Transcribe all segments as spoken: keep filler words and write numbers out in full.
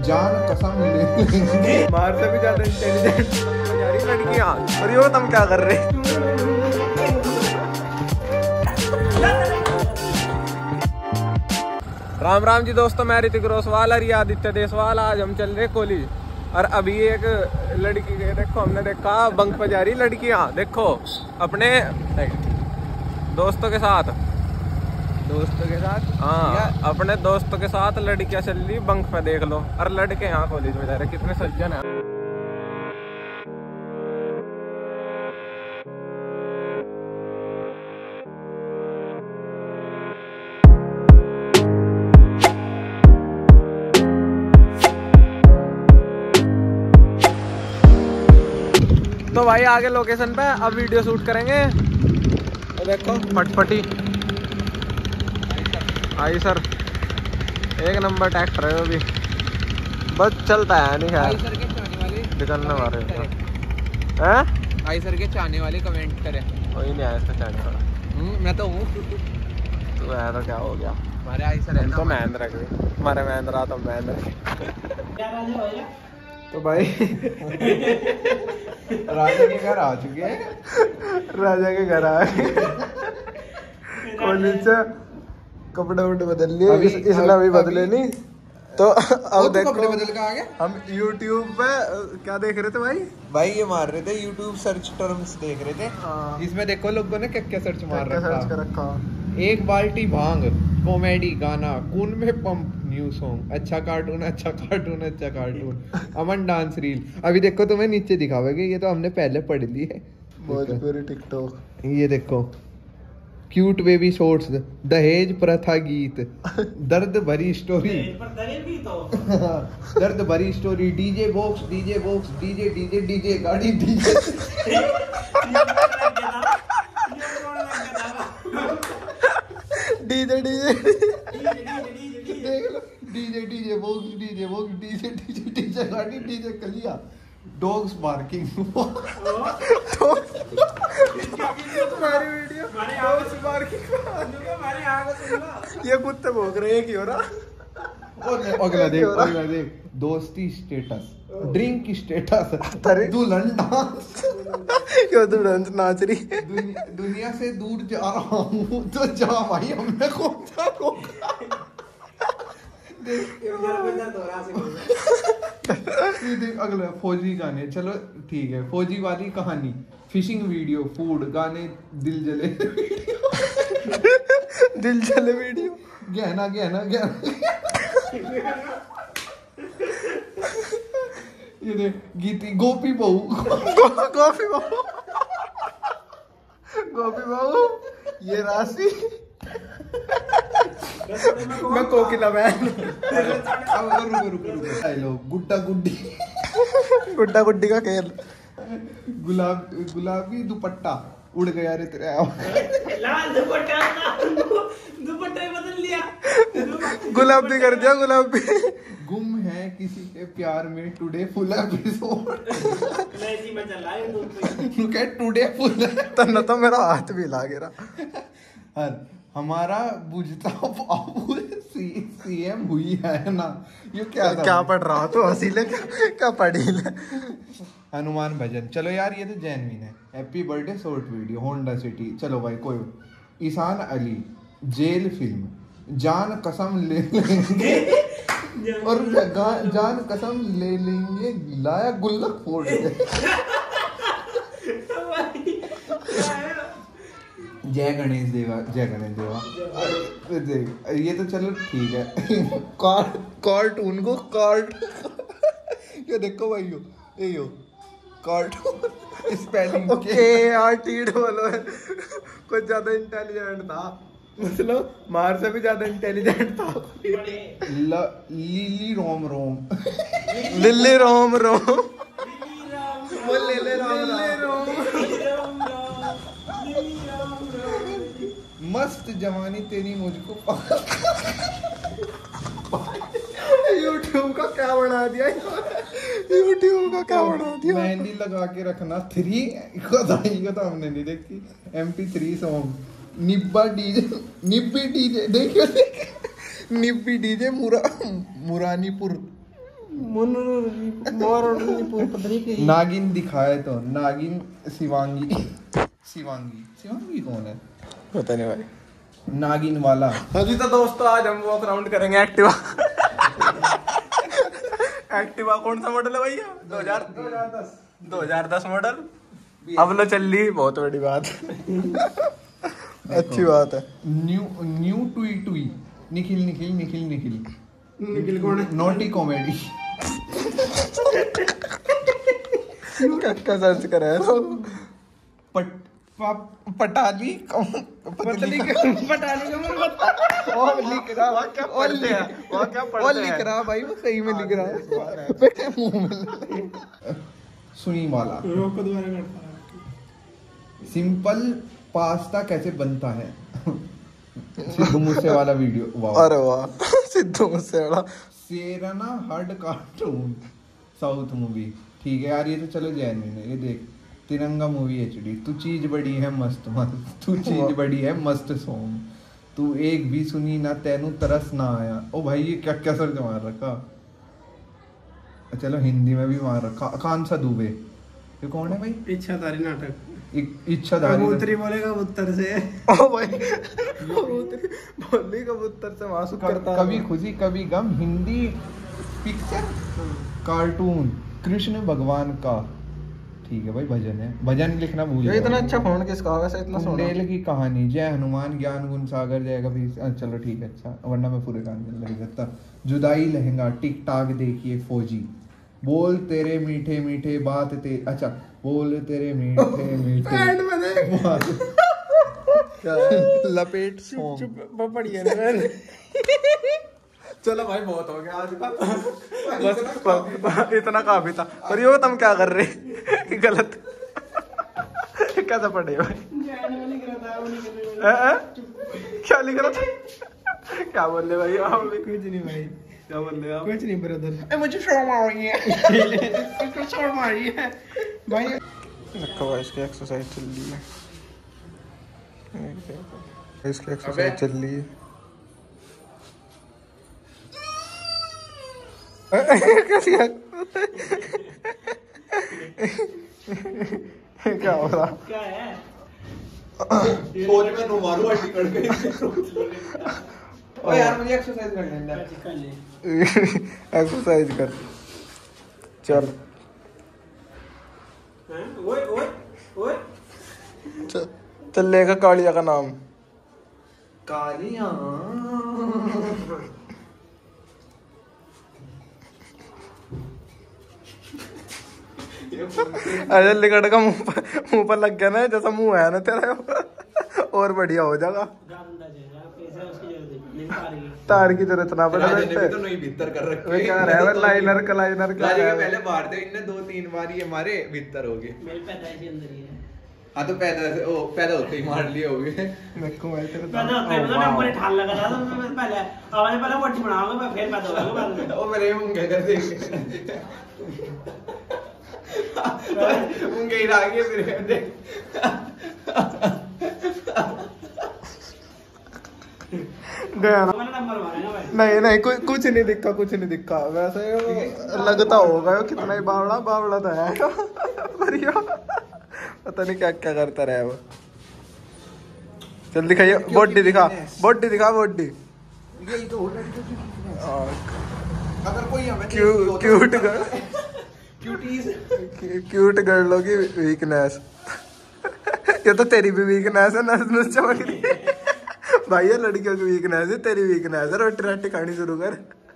जान कसम ले मार से भी ज्यादा इंटेलिजेंट लड़कियां। और यो तुम क्या कर रहे? राम राम जी दोस्तों, मैं ऋतिक रोसवाल और ये आदित्य देसवाल। आज हम चल रहे कॉलेज और अभी एक लड़की के देखो हमने देखा बंक पे जा रही लड़कियां। देखो अपने दोस्तों के साथ दोस्तों के साथ हाँ अपने दोस्तों के साथ लड़कियां चल रही बंक पे, देख लो। और लड़के यहाँ कॉलेज में जा रहे, कितने सज्जन है। तो भाई आगे लोकेशन पे अब वीडियो शूट करेंगे। तो देखो फटफटी आई सर, एक नंबर ट्रैक्टर है वो भी, बस चलता है नहीं है। आई सर के चाहने वाले निकलने वाले हैं, आई सर के चाहने वाले कमेंट करें। कोई नहीं आया इसका चाहने वाला। मैं तो हूँ। तो है तो क्या हो गया, हमारे आई सर है तो महेंद्र के हमारे महेंद्र तो महेंद्र। तो भाई राजा के घर आ चुके हैं। राजा के घर आ कॉलेज से कपड़े वपड़े बदल लिए, अभी- इस, इसने अभी बदले अभी- नहीं। तो अब देखो कपड़े बदल के आ गया। हम YouTube पे अ, क्या देख रहे थे भाई? भाई ये मार रहे थे YouTube सर्च टर्म्स देख रहे थे। हाँ। इसमें देखो लोगों ने क्या क्या सर्च मार क्या सर्च कर रखा। रखा? एक बाल्टी भांग, कॉमेडी गाना, कून में पंप, न्यू सॉन्ग, अच्छा कार्टून, अच्छा कार्टून, अच्छा कार्टून, अमन डांस रील। अभी देखो तुम्हें नीचे दिखावेंगे, ये तो हमने पहले पढ़ ली है। भोजपुरी टिकटॉक, ये देखो क्यूट बेबी शॉर्ट्स, दहेज प्रथा गीत, दर्द भरी स्टोरी, दर्द भरी story, DJ box, DJ box, DJ DJ DJ गाड़ी डीजे, डीजे डीजे देख लो, DJ DJ box, DJ box, DJ DJ DJ गाड़ी डीजे कलिया, डॉग्स बार्किंग। हमारी वीडियो ये कुत्ते भौंक रहे हैं, क्यों रहा? अगला देख, अगला देख, दोस्ती स्टेटस, ड्रिंक स्टेटस, अरे। दुल्हन डांस, क्यों तू डांस नाच रही है? दुनिया, दुनिया से दूर जा रहा हूँ तो जा भाई, हमने कौन सा रोका। देख ये देख अगला फौजी गाने, चलो ठीक है, फौजी वाली कहानी, फिशिंग वीडियो, फूड गाने, दिल जले वीडियो, दिल चले वीडियो, गहना गहना गहना। ये देख गीती, गोपी बहू, गोपी बहू, गोपी बहू, ये राशि, मैं कोकिला बहन, अब रुको रुको रुको, हेलो गुड्डा गुड्डी, गुड्डा गुड्डी का खेल, गुलाब गुलाबी दुपट्टा, उड़ गया रे तेरे लाल दुपट्टा दुपट्टा ही बदल लिया, गुलाबी कर दिया, गुलाबी। गुम है किसी के प्यार में, टुडे फुल एपिसोड, नहीं जी मैं चल रहा हूं लुक एट टुडे फुल। तन्ना तो मेरा हाथ भी ला गिरा। हर हमारा बुझता बाबू सी सीएम हुई है ना, ये क्या था? क्या पढ़ रहा तू? हंसी ले, क्या पढ़ी ले? हनुमान भजन, चलो यार ये तो जैनविन है। Happy birthday short video, Honda City, चलो भाई कोई। ईशान अली, जेल फिल्म, जान कसम ले लेंगे और गा- जान कसम ले लेंगे, लाया गुल्लक फोड़ के। जय गणेश देवा, जय गणेश देवा। अरे देख ये तो चलो ठीक है। कार कार्टून को कार्ट, ये देखो भाई यो ये यो कार्टून स्पेलिंग ओके यार, टीड बोलो, कुछ ज्यादा इंटेलिजेंट था, मतलब मार से भी ज्यादा इंटेलिजेंट था। ल लीली रोम रोम, लिल्ली रोम रोम, वो ले ले रोम रोम। मस्त जवानी तेरी मुझको यूट्यूब का क्या बना दिया, यूट्यूब का क्या बना दिया। मेहंदी लगा के रखना थ्री, खुदाई का तो हमने नहीं देखी। एम पी थ्री सॉन्ग, निब्बा डीजे, निब्बी डीजे, देखियो देखियो, निब्बी डीजे मुरा मुरानीपुर, नागिन दिखाए तो नागिन शिवांगी शिवांगी शिवांगी कौन है पता नहीं भाई। नागिन वाला। अभी तो दोस्तों आज हम वॉक राउंड करेंगे एक्टिवा। एक्टिवा कौन सा मॉडल है भैया? दो हजार दस दो हजार दस मॉडल। अब लो चल रही, बहुत बड़ी बात। अच्छी बात है। न्यू न्यू टुई टुई निखिल निखिल निखिल निखिल निखिल कौन है? Naughty comedy. क्या सर्च करा है तो? पट प- पटाली पतली पटाली का मन बता। और लिख रहा वहाँ क्या और पढ़ते हैं? वहाँ क्या लिख पढ़ते और लिख हैं? रहा भाई, वो सही में लिख रहा है। बेटे मुंह में सुनी वाला। रोक को दोबारा करता है। सिंपल पास्ता कैसे बनता है? सिद्धू मूसे वाला वीडियो। वाह। अरे वाह, सिद्धू मूसे वाला। सेरना हर्ड कार्टून साउथ मूवी। ठीक है यार, ये तो चलो जैनविन है। ये देख, तिरंगा मूवी एचडी। तू चीज बड़ी है मस्त मस्त, तू चीज बड़ी है मस्त सॉन्ग, तू एक भी सुनी ना तेनू तरस ना आया। ओ भाई ये क्या क्या सर्च मार रखा। चलो हिंदी में भी मार रखा। कौन सा दुबे? ये कौन है भाई? इच्छाधारी नाटक। इच्छाधारी कबूतरी बोलेगा उत्तर से। ओ भाई, कबूतरी बोली कबूतर से मासूम करता है। कभी खुशी कभी गम हिंदी पिक्चर कार्टून कृष्ण भगवान का। ठीक है भाई, भजन है। भजन लिखना भूल ये गया। इतना अच्छा फोन किसका होगा? वैसे इतना सोना। कुंडेल की कहानी, जय हनुमान ज्ञान गुण सागर जय कभी। चलो ठीक है, अच्छा, वरना मैं पूरे गाने में लग जाता। जुदाई लहंगा टिक टाक देखिए फौजी। बोल तेरे मीठे मीठे बात ते अच्छा बोल तेरे मीठे मीठे लपेट सॉन्ग। चुप पढ़िए ना। चलो भाई, बहुत हो गया आज का। बस बस, इतना काफी था। और ये तुम क्या कर रहे? गलत कैसे पढ़े भाई? ए, ए? क्या लिख रहा था? क्या बोल रहे भाई आप? कुछ नहीं भाई, क्या बोल रहे आप? कुछ नहीं ब्रदर। मुझे शर्म आ रही है। इसको शर्म आ रही है भाई। देखो भाई, इसकी एक्सरसाइज चल रही है। इसकी एक्सरसाइज चल रही है। क्या हो रहा? क्या है? सोच में नो मारू हड्डी कट गई। ओ यार मुझे एक्सरसाइज करनी है। कर ले। एक्सरसाइज कर चल। हैं? ओए ओए ओए। चल चल, लेगा कालिया का नाम। कालिया अरे लिकड़ का मुंह पर मुंह पर लग गया ना, जैसा मुंह है ना तेरा। और बढ़िया हो जाएगा। गांदा जाएगा, पैसा उसकी जरूरत नहीं आ रही है। तार की जरूरत ना पड़े। राजा ने भी तो नहीं भीतर कर रखे। वे क्या रहा है? लाइनर का लाइनर का राजा के पहले मारते इनने दो तीन बार, ये मारे भीतर हो गए। मेरी पैदाइश अंदर ही है। हाँ तो पैदा से ओ पैदा होते ही मार लिए होगे। देखो भाई तेरे पैदा होते हैं ना, ऊपर ठाल लगा था तो मैं पहले आवाज पहले मोटी बनाऊंगा, मैं फिर पैदा होगा बाद में। ओ मेरे मुंगे कर देंगे। मुंगे ही आ गए फिर देख। गया ना। मैंने नंबर मारेगा भाई। नहीं नहीं, कुछ कुछ नहीं दिखा, कुछ नहीं दिखा। वैसे लगता होगा वो कितना ही बावड़ा बावड़ा तो है। बढ़िया, पता नहीं क्या क्या करता रहा वो। चल दिखाइए बॉडी, दिखा बॉडी, दिखा बॉडी। यही तो होता है। अगर कोई हमें क्यूट गर्ल, क्यूटीज क्यूट गर्लों की वीकनेस। ये तो तेरी भी वीकनेस है, नस नस चमक रही है भाई। ये लड़कियों की वीकनेस है, तेरी वीकनेस है। रोटी रोटी खानी शुरू कर।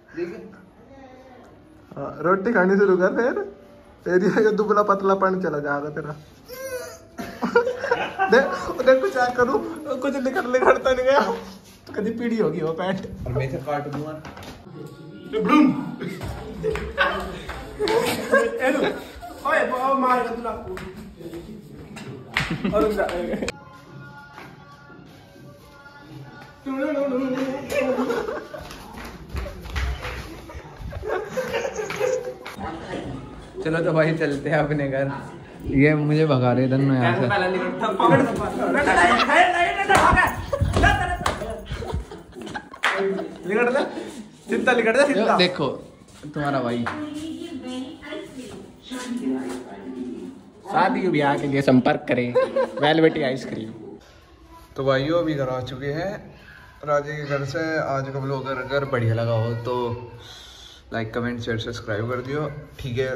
हाँ, रोटी खानी शुरू कर फिर। तेरी ये दुबला पतलापन चला जाएगा तेरा। देख देखो क्या करूं, कुछ निकल निकलता नहीं गया। कभी पीढ़ी होगी वो पैंट। और मैं से काट दूंगा। ओए वो मार के तुला। और चलो तो भाई चलते हैं अपने घर। ये मुझे भगा रहे इधर ना यहाँ से। लिकट दे, सीधा लिकट दे, सीधा। देखो तुम्हारा भाई। शादी ब्याह के लिए संपर्क करें वेलवेटी आइसक्रीम। तो भाइयों अभी घर आ चुके हैं राजे के घर से। आज का व्लॉग अगर बढ़िया लगा हो तो लाइक कमेंट शेयर सब्सक्राइब कर दियो, ठीक है।